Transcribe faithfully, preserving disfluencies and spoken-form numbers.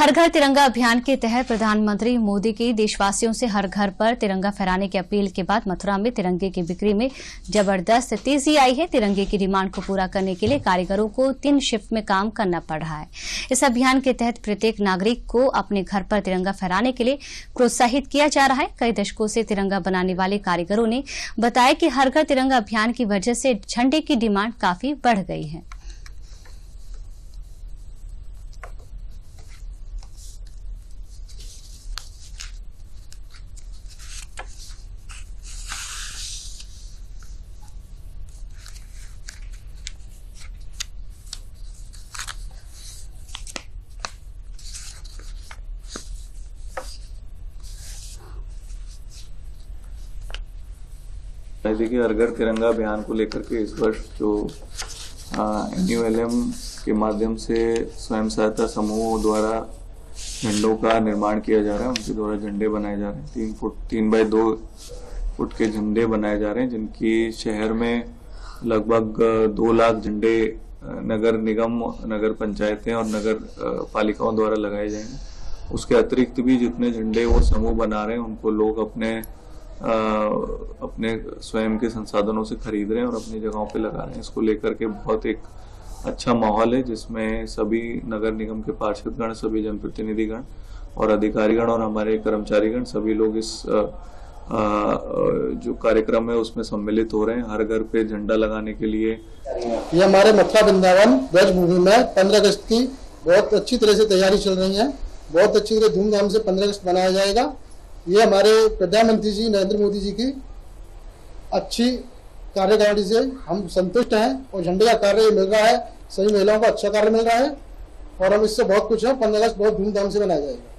हर घर तिरंगा अभियान के तहत प्रधानमंत्री मोदी की देशवासियों से हर घर पर तिरंगा फहराने की अपील के बाद मथुरा में तिरंगे की बिक्री में जबरदस्त तेजी आई है। तिरंगे की डिमांड को पूरा करने के लिए कारीगरों को तीन शिफ्ट में काम करना पड़ रहा है। इस अभियान के तहत प्रत्येक नागरिक को अपने घर पर तिरंगा फहराने के लिए प्रोत्साहित किया जा रहा है। कई दशकों से तिरंगा बनाने वाले कारीगरों ने बताया कि हर घर तिरंगा अभियान की वजह से झंडे की डिमांड काफी बढ़ गई है। देखिए, हर घर तिरंगा अभियान को लेकर के इस वर्ष जो एन यू एल एम के माध्यम से स्वयं सहायता समूहों द्वारा झंडों का निर्माण किया जा रहा है, उनके द्वारा झंडे बनाए जा रहे हैं। तीन फुट तीन बाई दो फुट के झंडे बनाए जा रहे हैं, जिनकी शहर में लगभग दो लाख झंडे नगर निगम, नगर पंचायतें और नगर पालिकाओं द्वारा लगाए जाएंगे। उसके अतिरिक्त भी जितने झंडे वो समूह बना रहे हैं, उनको लोग अपने आ, अपने स्वयं के संसाधनों से खरीद रहे हैं और अपनी जगहों पे लगा रहे हैं। इसको लेकर के बहुत एक अच्छा माहौल है, जिसमें सभी नगर निगम के पार्षदगण, सभी जनप्रतिनिधिगण और अधिकारीगण और हमारे कर्मचारीगण सभी लोग इस आ, आ, जो कार्यक्रम है उसमें सम्मिलित हो रहे हैं। हर घर पे झंडा लगाने के लिए ये हमारे मथुरा वृंदावन ब्रजभूमि में पंद्रह अगस्त की बहुत अच्छी तरह से तैयारी चल रही है। बहुत अच्छी तरह धूमधाम से पंद्रह अगस्त मनाया जाएगा। ये हमारे प्रधानमंत्री जी नरेंद्र मोदी जी की अच्छी कार्यकारिणी से हम संतुष्ट हैं और झंडे का कार्य मिल रहा है। सभी महिलाओं को अच्छा कार्य मिल रहा है और हम इससे बहुत खुश हैं। पंद्रह अगस्त बहुत धूमधाम से मनाया जाएगा।